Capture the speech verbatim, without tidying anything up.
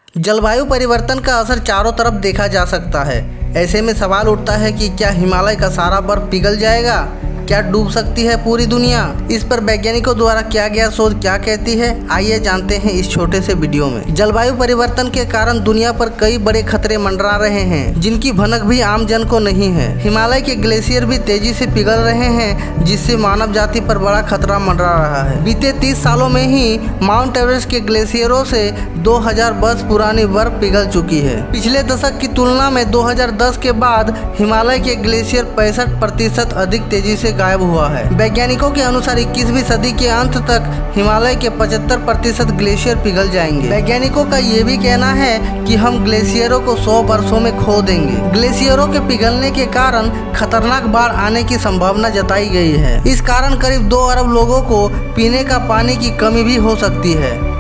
जलवायु परिवर्तन का असर चारों तरफ देखा जा सकता है। ऐसे में सवाल उठता है कि क्या हिमालय का सारा बर्फ पिघल जाएगा? क्या डूब सकती है पूरी दुनिया? इस पर वैज्ञानिकों द्वारा किया गया शोध क्या कहती है, आइए जानते हैं इस छोटे से वीडियो में। जलवायु परिवर्तन के कारण दुनिया पर कई बड़े खतरे मंडरा रहे हैं, जिनकी भनक भी आम जन को नहीं है। हिमालय के ग्लेशियर भी तेजी से पिघल रहे हैं, जिससे मानव जाति पर बड़ा खतरा मंडरा रहा है। बीते तीस सालों में ही माउंट एवरेस्ट के ग्लेशियरों से दो हज़ार वर्ष पुरानी बर्फ पिघल चुकी है। पिछले दशक की तुलना में दो हज़ार दस के बाद हिमालय के ग्लेशियर पैंसठ प्रतिशत अधिक तेजी से गायब हुआ है। वैज्ञानिकों के अनुसार इक्कीसवीं सदी के अंत तक हिमालय के पचहत्तर प्रतिशत ग्लेशियर पिघल जाएंगे। वैज्ञानिकों का ये भी कहना है कि हम ग्लेशियरों को सौ वर्षों में खो देंगे। ग्लेशियरों के पिघलने के कारण खतरनाक बाढ़ आने की संभावना जताई गई है। इस कारण करीब दो अरब लोगों को पीने का पानी की कमी भी हो सकती है।